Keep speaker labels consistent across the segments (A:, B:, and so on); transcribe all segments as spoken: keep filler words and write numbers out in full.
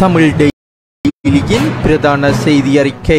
A: தமிழ் டெய்லியின் பிரதான செய்தி அறிக்கை.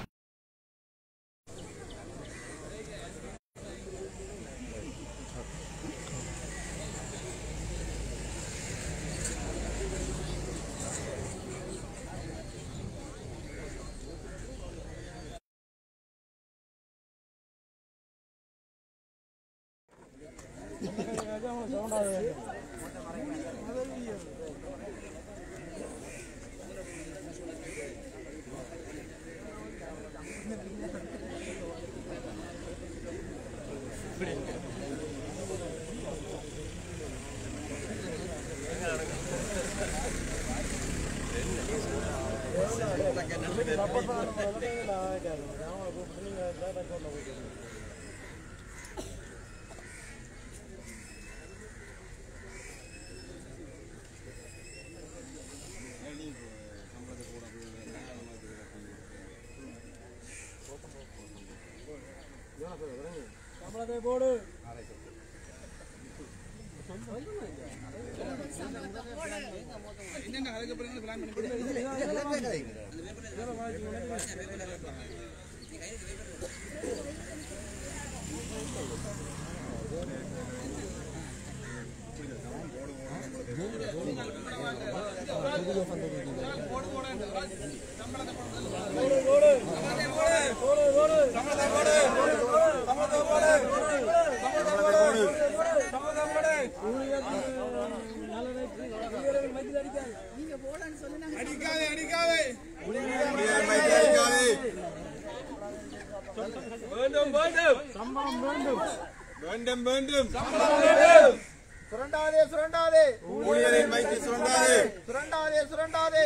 B: சுரண்டாதே சுரண்டாதே ஊழியரின் மைக்கு சுரண்டாதே சுரண்டாதே சுரண்டாதே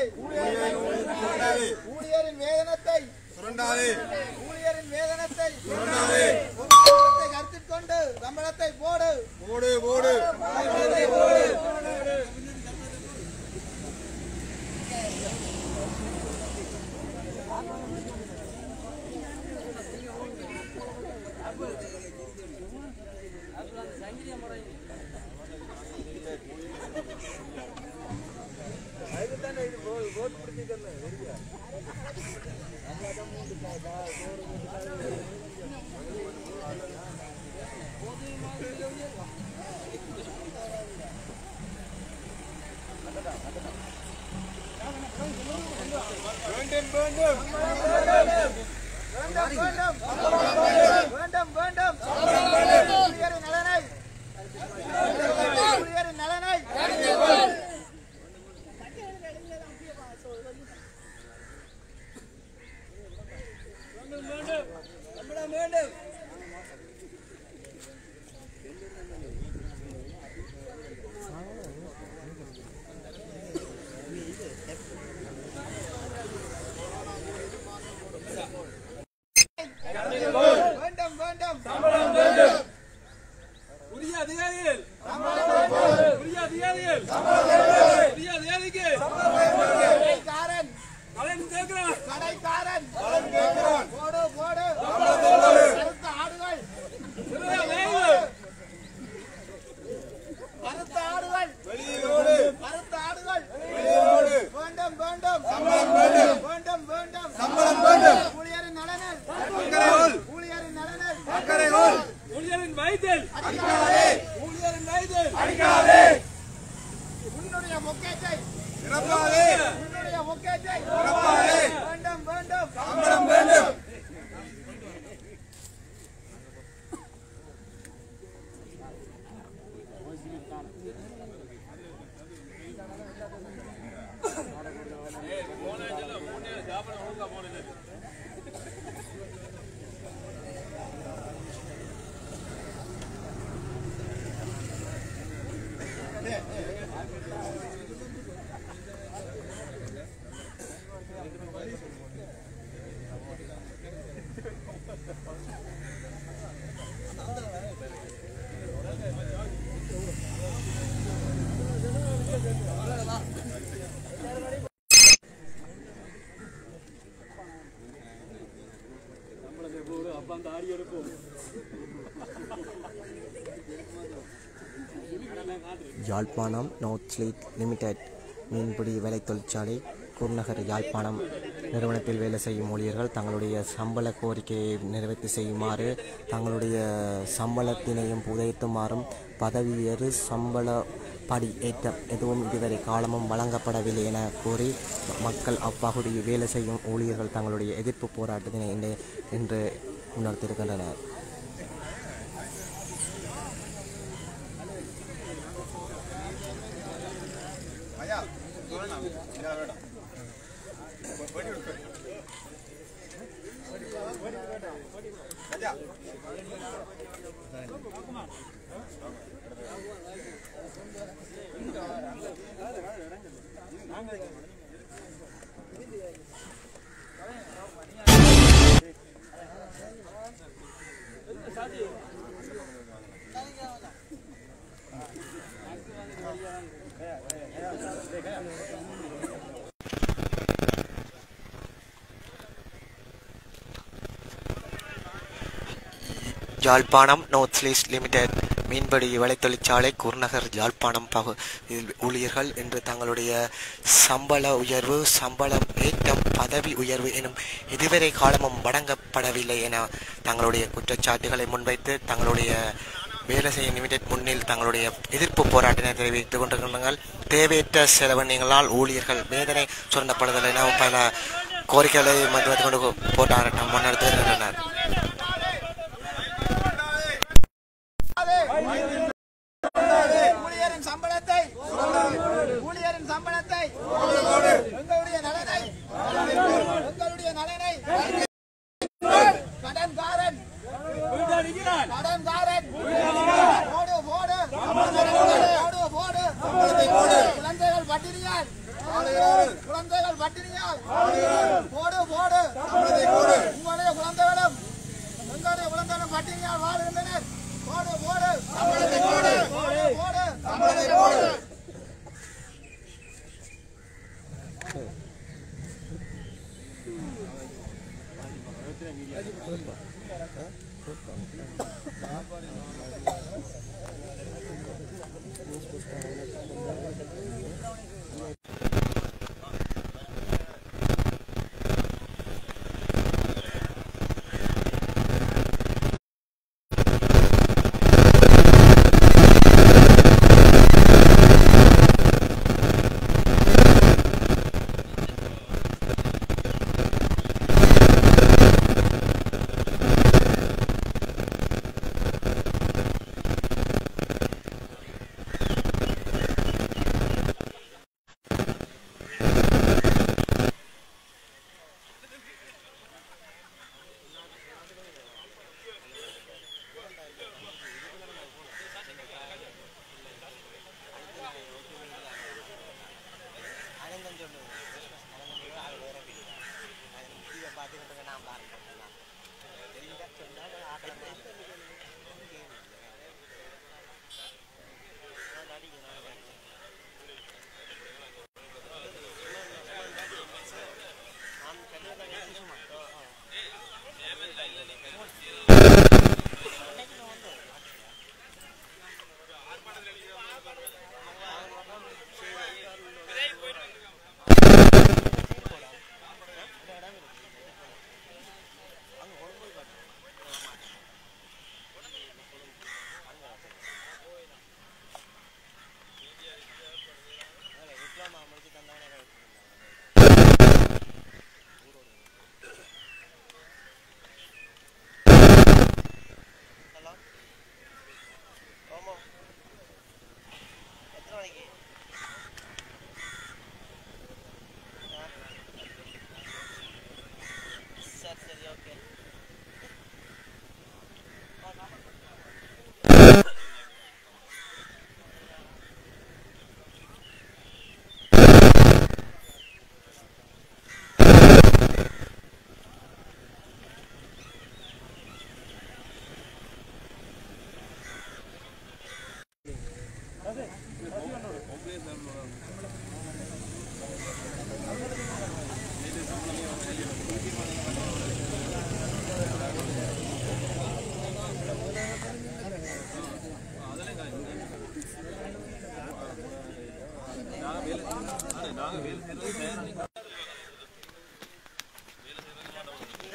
B: ஊழியரின் வேதனத்தை சுரண்டாதே ஊழியரின் வேதனத்தை சுரண்டாதே சம்பளத்தை கருத்தில் கொண்டு சம்பளத்தை போடு போடு போடு போடு
C: யாழ்ப்பாணம் நார்த் ஸ்லீட் லிமிடெட் மீன்பிடி வேலை தொழிற்சாலை குருநகர் யாழ்ப்பாணம் நிறுவனத்தில் வேலை செய்யும் ஊழியர்கள் தங்களுடைய சம்பள கோரிக்கையை நிறைவேற்றி செய்யுமாறு, தங்களுடைய சம்பளத்தினையும் உயர்த்துமாறும், பதவி உயர்வு சம்பள படி ஏற்றம் எதுவும் இதுவரை காலமும் வழங்கப்படவில்லை என கூறி மக்கள் அவ்வகுதியில் வேலை செய்யும் ஊழியர்கள் தங்களுடைய எதிர்ப்பு போராட்டத்தினை இன்று முன்னெடுத்திருக்கின்றனர். யாழ்ப்பாணம் நோர்த்லீஸ் லிமிடெட் மீன்பிடி வலை தொழிற்சாலை குருநகர் யாழ்ப்பாணம் பகுதியில் ஊழியர்கள் இன்று தங்களுடைய சம்பள உயர்வு, சம்பளம் ஏற்றம், பதவி உயர்வு எனும் இதுவரை காலமும் வழங்கப்படவில்லை என தங்களுடைய குற்றச்சாட்டுகளை முன்வைத்து தங்களுடைய வேலை செய்யும் லிமிடெட் முன்னில் தங்களுடைய எதிர்ப்பு போராட்டத்தை தெரிவித்துக் கொண்டிருக்கிறார்கள். தேவையற்ற செலவினங்களால் ஊழியர்கள் வேதனை சுரண்டப்படுதல் என பல கோரிக்கைகளை மதித்து கொண்டு போராட்டம் முன்னெடுத்துகின்றனர்.
B: ஊழியரின் சம்பளத்தை ஊழியரின் சம்பளத்தை எங்களுடைய நலனை எங்களுடைய நலனை கடன்காரன் கடன்காரன் போடு போடு போடு போடு குழந்தைகள் பட்டினியால் குழந்தைகள் பட்டினியால் போடு போடு உங்களுடைய குழந்தைகளும் எங்களுடைய குழந்தைகளும் பட்டினியால் வாழ்கின்றனர். போடு போடு போடு போடு போடு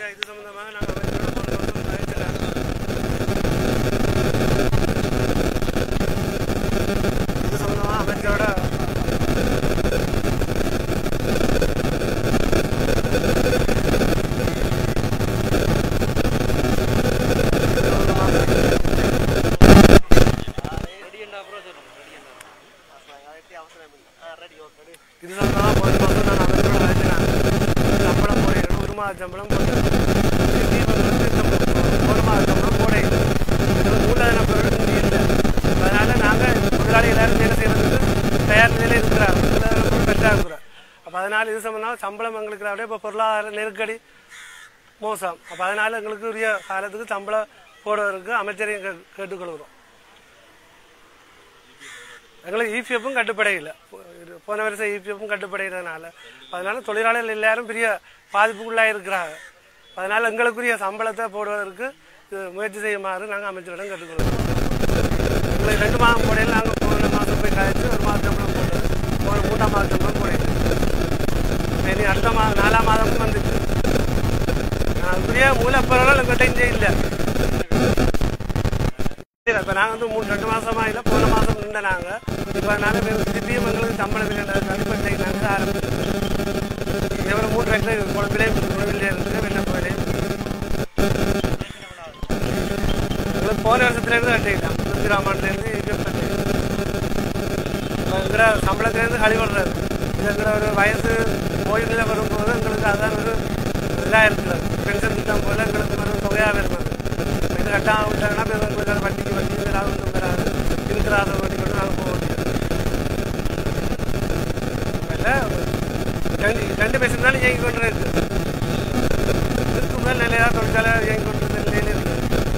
D: இது சம்பந்தமாக நாங்கள் அமைச்சரோட இது சம்பந்தமாக அமைச்சரோட இது சம்பந்தமாக போன மாதம் நான் அமைச்சரோட அழைச்சினேன். சம்பளம் போடையிடணும் ஒரு மாத சம்பளம் போட்டு ஒரு மாத சம்பளம் போடையிடும் மூலதன பொருள் இல்லை. அதனால் நாங்கள் முதலாளி எல்லாரும் வேலை செய்கிறதுக்கு தயார் நிலையில் இருக்கிறாங்க. மூலதன பொருள் பெற்றாக இருக்கிறோம். அப்போ அதனால் இது சம்பந்தமாக சம்பளம் எங்களுக்கு அப்படியே இப்போ பொருளாதார நெருக்கடி மோசம். அப்போ அதனால் எங்களுக்கு உரிய காலத்துக்கு சம்பளம் போடுவதற்கு அமைச்சரையும் கே கேட்டுக்கொள்கிறோம். எங்களுக்கு இபிஎஃப்பும் கட்டுப்படையில்லை. போன வருஷம் இபிஎஃப்பும் கட்டுப்படைகிறதுனால அதனால தொழிலாளர்கள் எல்லாரும் பெரிய பாதிப்புக்குள்ளாக இருக்கிறாங்க. அதனால் எங்களுக்குரிய சம்பளத்தை போடுவதற்கு முயற்சி செய்யுமாறு நாங்கள் அமைச்சரிடம் கேட்டுக்கொள்கிறோம். எங்களுக்கு ரெண்டு மாதம் போடையில் நாங்கள் போன மாதம் போய் கழிச்சு ஒரு மாதம் சம்பளம் போட்டது ஒரு மூன்றாம் மாதம் சம்பளம் போடையில இனி அடுத்த மாதம் நாலாம் மாதமும் வந்துச்சு. அதுக்குரிய மூலப்பொருள் எங்கள்கிட்ட இங்கே இல்லை. இப்போ நாங்கள் வந்து மூணு ரெண்டு மாதமாக இல்லை போன மாதம் நின்ற நாங்கள் இப்போ அதனால திருப்பியும் எங்களுக்கு சம்பளம் இல்லைன்றது அடிப்படை நாங்கள் ஆரம்பிச்சோம். இவரை மூணு ரெண்டு குழம்பிலே குழம்பிலே இருக்குது வெள்ளப்போயிலே எங்களுக்கு போன வருஷத்துலேருந்து கட்டிக்கலாம். நூற்றி ஆண்டுலேருந்து எங்கிற சம்பளத்துலேருந்து கழிவுடுறது இது எங்களை ஒரு வயசு ஓய்வு நிலை வரும்போது எங்களுக்கு அதான் ஒரு இதாக இருக்கிறது. பென்ஷன் திட்டம் போல் எங்களுக்கு ஒரு தொகையாக இருக்கிறது. இது கட்டாக விட்டாங்கன்னா எங்களுக்கு அதை வட்டிக்கு வட்டி இதெல்லாம் ஒன்றும் வராது. இருக்கிற அதை வட்டி கொண்டு நாங்கள் போக முடியாது. ரெண்டு ரெண்டு பைசா இருந்தாலும் இயங்கி கொண்டு இருக்கு. இதுக்கு மேல் நிலையாக தொழிற்சாலை இயங்கி கொண்டு நிலையில் இருக்கு.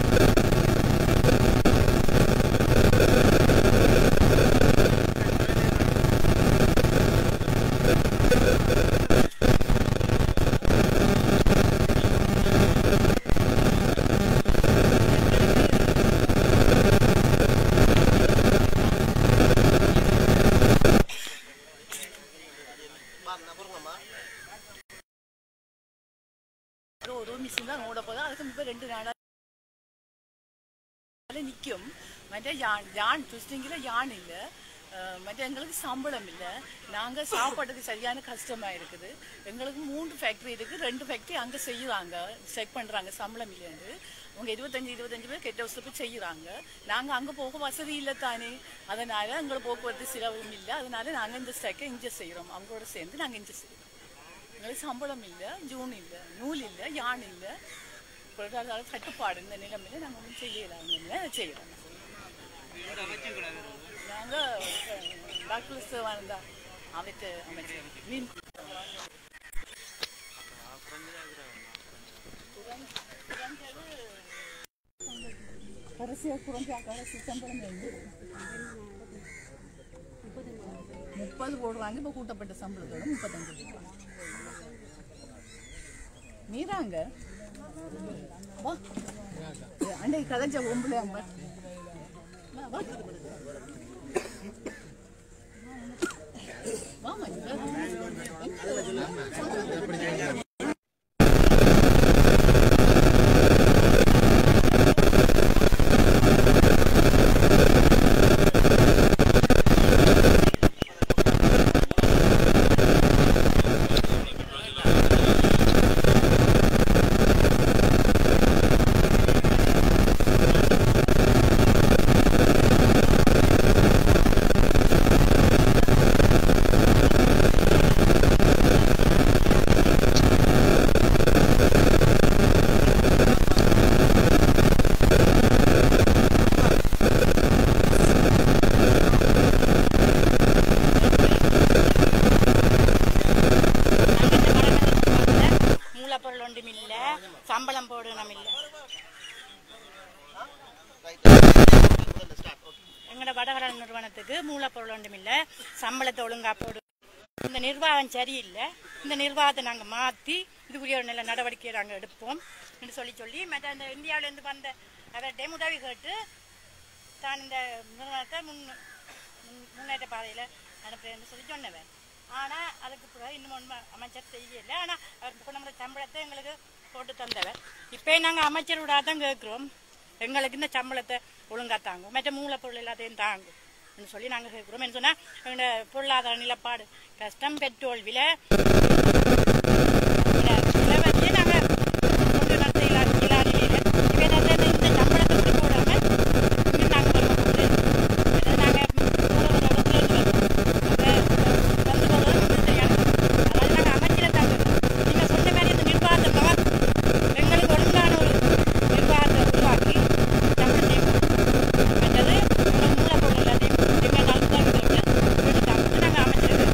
E: ஒரு மிஷின் தான் ஓட போதும். அதுக்கு இப்போ ரெண்டு நாளாக நிற்கும். மற்ற யான் யான் ட்விஸ்டிங்கில் யான் இல்லை. மற்ற எங்களுக்கு சம்பளம் இல்லை. நாங்கள் சாப்பாட்டுக்கு சரியான கஷ்டமாக இருக்குது. எங்களுக்கு மூன்று ஃபேக்ட்ரி இருக்குது. ரெண்டு ஃபேக்ட்ரி அங்கே செய்யுறாங்க, செக் பண்ணுறாங்க சம்பளம் இல்லைன்னு. அவங்க இருபத்தஞ்சி இருபத்தஞ்சி பேர் கெட்ட வசதி போய் செய்கிறாங்க. நாங்கள் அங்கே போக வசதி இல்லை தானே. அதனால் எங்களுக்கு போக்குவரத்து செலவும் இல்லை. அதனால நாங்கள் இந்த ஸ்ட்ரைக்கை இங்கே செய்கிறோம். அவங்களோட சேர்ந்து நாங்கள் இங்கே செய்கிறோம். எங்களுக்கு சம்பளம் இல்லை, ஜூன் இல்லை, நூல் இல்லை, யான் இல்லை. பொருளாதார தட்டுப்பாடு இந்த நிலைமையில நாங்கள் ஒன்றும் செய்யலாம் செய்கிறோம். நாங்கள் டாக்டர் சேவானந்தா அமைச்சர் அமைச்சர் மீன் கடைசியாக குறைஞ்ச கடைசி சம்பளம் வந்து முப்பது போடுறாங்க. இப்போ கூட்டப்பட்ட சம்பளத்தோட முப்பத்தஞ்சு போடுறாங்க. மீறாங்க அன்னைக்கு கதைச்ச பொம்பளை அம்மா வாமா சம்பளம் போடணும் இல்லை. எங்களோட வடகடல் நிறுவனத்துக்கு மூலப்பொருள் ஒன்றும் இல்லை. சம்பளத்தை ஒழுங்கா போடு. இந்த நிர்வாகம் சரியில்லை. இந்த நிர்வாகத்தை நாங்கள் மாற்றி இதுக்குரிய ஒரு நல்ல நடவடிக்கையை நாங்கள் எடுப்போம் என்று சொல்லி சொல்லி மற்ற இந்த இந்தியாவிலேருந்து வந்த அவர்கிட்ட உதவி கேட்டு தான் இந்த நிறுவனத்தை முன் முன்னேற்ற பாதையில் அனுப்புறேன்னு சொல்லி சொன்னவன். ஆனால் அதுக்கு பிறகு இன்னும் ஒன்று அமைச்சர் செய்யலை. ஆனால் அவர் நம்மளோட சம்பளத்தை எங்களுக்கு
F: போட்டு தந்தவர். இப்போ நாங்கள் அமைச்சரோட தான் கேட்குறோம், எங்களுக்கு இந்த சம்பளத்தை ஒழுங்காக தாங்கும், மற்ற மூலப்பொருள் எல்லாத்தையும் தாங்கும் சொல்லி நாங்கள் கேட்குறோம். என்ன சொன்னால் எங்களோட பொருளாதார நிலப்பாடு கஷ்டம், பெட்ரோல் விலை விலை வச்சு நாங்கள் கொண்டு நடத்த இல்லாத இல்லாத நிலையில் இவை இந்த சம்பளத்தை கூட போடாமல் இன்னும் நாங்கள் வருவோம். நாங்கள் வந்து கொள்வது சரியான அதாவது நாங்கள் அமைச்சரை தாங்குறோம். நீங்கள் சொன்ன மாதிரி இந்த நிர்வாகத்தை மாற்றி எங்களுக்கு ஒழுங்கான ஒரு நிர்வாகத்தை உருவாக்கி சம்பளத்தை மற்றது மூலப்பொருள் எல்லாத்தையும் எங்கள் நாள் தான் வீடு தாங்க நாங்கள் அமைச்சிருக்கோம்.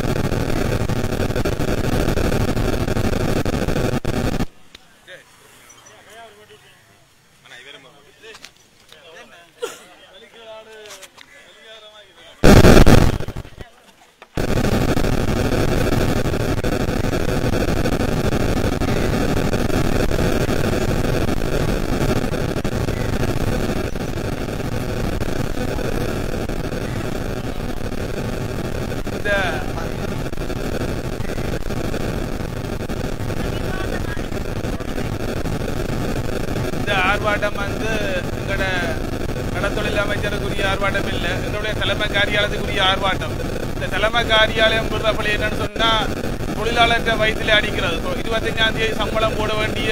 G: ஆர்ப்பாட்டம் வந்து எங்களோட கடத்தொழில் அமைச்சருக்குரிய ஆர்ப்பாட்டம் இல்லை, எங்களுடைய தலைமை காரியாலயத்துக்குரிய ஆர்ப்பாட்டம். இந்த தலைமை காரியாலயம் விடுறப்படி என்னன்னு சொன்னா தொழிலாளர்கிட்ட வயிற்றுல அடிக்கிறது. இருபத்தஞ்சாம் தேதி சம்பளம் போட வேண்டிய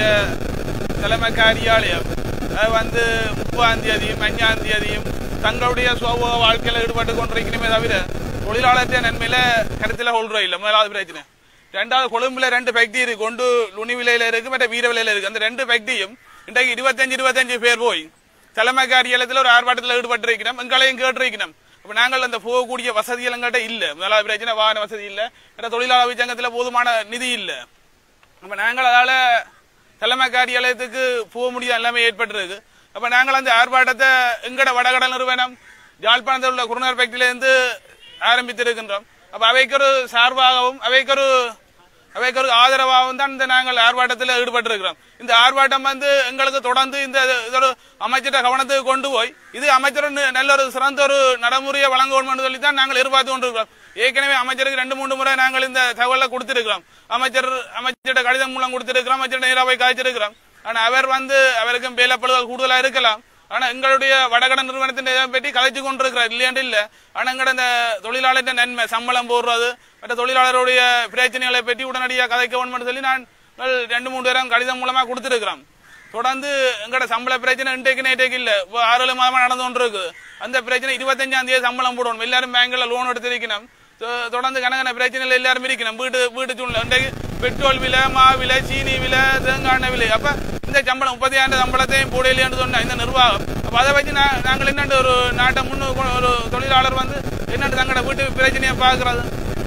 G: தலைமை காரியாலயம் அது வந்து முப்பதாம் தேதியும் அஞ்சாம் தேதியும் தங்களுடைய சோப வாழ்க்கையில ஈடுபட்டு கொண்டிருக்கணுமே தவிர தொழிலாளர்கிட்ட நன்மையில கருத்துல கொள்றோம் இல்லை. முதலாவது பிரச்சனை. ரெண்டாவது, கொழும்புல ரெண்டு ஃபேக்டரி இருக்கு, கொண்டு லுனி விலையில இருக்கு, மற்ற வீர விலையில இருக்கு. அந்த ரெண்டு ஃபேக்டரியும் இன்றைக்கு இருபத்தஞ்சு இருபத்தஞ்சு பேர் போய் தலைமை காரியாலயத்தில் ஒரு ஆர்ப்பாட்டத்தில் ஈடுபட்டு இருக்கிறோம். எங்களையும் கேட்டிருக்கணும். அப்ப நாங்கள் அந்த போகக்கூடிய வசதிகள் எங்கிட்ட இல்ல. முதலாவது பிரச்சனை வாகன வசதி இல்ல, தொழிலாளர் சங்கத்தில் போதுமான நிதி இல்ல. அப்ப நாங்கள் அதால தலைமை காரியாலயத்துக்கு போக முடியாத எல்லாமே ஏற்பட்டிருக்கு. அப்ப நாங்கள் அந்த ஆர்ப்பாட்டத்தை எங்கட வடகடல் நிறுவனம் யாழ்ப்பாணத்தில் உள்ள குருநார் ஃபேக்டரியில இருந்து ஆரம்பித்திருக்கின்றோம். அப்ப அவைக்கு ஒரு சார்பாகவும் அவைக்கு ஒரு அவைக்கு ஒரு ஆதரவாகவும் தான் இந்த நாங்கள் ஆர்ப்பாட்டத்தில் ஈடுபட்டிருக்கிறோம். இந்த ஆர்ப்பாட்டம் வந்து எங்களுக்கு தொடர்ந்து இந்த இதோட அமைச்சர கவனத்துக்கு கொண்டு போய் இது அமைச்சர் நல்ல ஒரு சிறந்த ஒரு நடைமுறையை வழங்கணும் சொல்லி தான் நாங்கள் எதிர்பார்த்து கொண்டிருக்கிறோம். ஏற்கனவே அமைச்சருக்கு ரெண்டு மூன்று முறை நாங்கள் இந்த தகவலை கொடுத்திருக்கிறோம். அமைச்சர் அமைச்சர்கிட்ட கடிதம் மூலம் கொடுத்திருக்கிறோம், அமைச்சர் நேராக போய் காய்ச்சிருக்கிறோம். ஆனா அவர் வந்து அவருக்கும் வேலைப்படுதல் கூடுதலா இருக்கலாம். ஆனா எங்களுடைய வடகடன் நிறுவனத்தின் இதை பற்றி கதைச்சு கொண்டிருக்கிறார், இல்லையாண்டு இல்ல. ஆனா எங்கட இந்த தொழிலாளர்கிட்ட நன்மை சம்பளம் போடுறது மற்ற தொழிலாளருடைய பிரச்சனைகளை பற்றி உடனடியாக கதைக்க வேணும்னு சொல்லி நான் ரெண்டு மூணு பேரும் கடிதம் மூலமா கொடுத்திருக்கிறோம். தொடர்ந்து எங்கட சம்பள பிரச்சனை இன்றைக்கு நேற்றைக்கு இல்ல, ஆறு ஏழு மாதமா நடந்து கொண்டு இருக்குது. அந்த பிரச்சனை இருபத்தஞ்சாம் தேதி சம்பளம் போடணும். எல்லாரும் பேங்க்ல லோன் எடுத்திருக்கணும். தொடர்ந்து கணக்கான பிரச்சனைகள் எல்லாரும் இருக்கணும். வீடு வீடு சூழ்நிலை இன்றைக்கு பெட்ரோல் விலை, மா விலை, சீனி விலை, தேங்காய் விலை. அப்ப இந்த சம்பளம் முப்பத்தி ஆண்டு சம்பளத்தையும் போடலையான்னு சொன்னா இந்த நிர்வாகம். அப்ப அதை வச்சு நாங்கள் என்னண்டு ஒரு நாட்டை முன்னு ஒரு தொழிலாளர் வந்து என்னண்டு தங்களோட வீட்டு பிரச்சனையை பாக்குறது.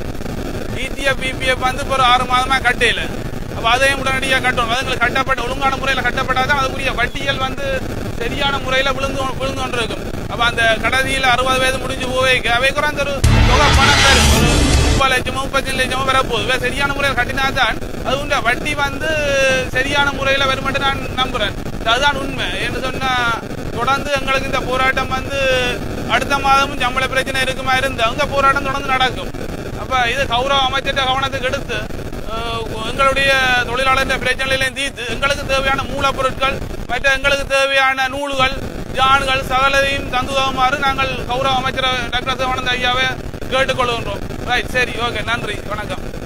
G: இடிஎஃப் பிபிஎஃப் வந்து இப்போ ஒரு ஆறு மாதமா கட்டையில. அப்ப அதையும் உடனடியாக கட்டணும். அதுங்களுக்கு கட்டப்பட்ட ஒழுங்கான முறையில கட்டப்பட்டாதான் அதுக்குரிய வட்டிகள் வந்து சரியான முறையில விழுந்து விழுந்து கொண்டு இருக்கும். அப்ப அந்த கடைசியில் அறுபது வயது முடிஞ்சு போவேக்கு அவை கூட அந்த ஒரு தொகை பணம் தரும். ஒரு முப்பது லட்சமோ முப்பத்தஞ்சு லட்சமோ வரப்போகுது. சரியான முறையில் கட்டினாதான் அது உண்ட வட்டி வந்து சரியான முறையில வரும் என்று நான் நம்புறேன். அதுதான் உண்மை. என்று சொன்னா தொடர்ந்து எங்களுக்கு இந்த போராட்டம் வந்து அடுத்த மாதமும் சம்பள பிரச்சனை இருக்குமா இருந்து அந்த போராட்டம் தொடர்ந்து நடக்கும். அப்ப இது கௌரவ அமைச்சர் கவனத்துக்கு எடுத்து எங்களுடைய தொழிலாளர் பிரச்சனைகளையும் தீர்த்து எங்களுக்கு தேவையான மூலப்பொருட்கள் மற்ற எங்களுக்கு தேவையான நூல்கள் ஜான்கள் சகலையும் தந்துதவுமாறு நாங்கள் கௌரவ அமைச்சர் டாக்டர் சிவானந்த ஐயாவை கேட்டுக்கொள்கின்றோம். ரைட், சரி, ஓகே, நன்றி, வணக்கம்.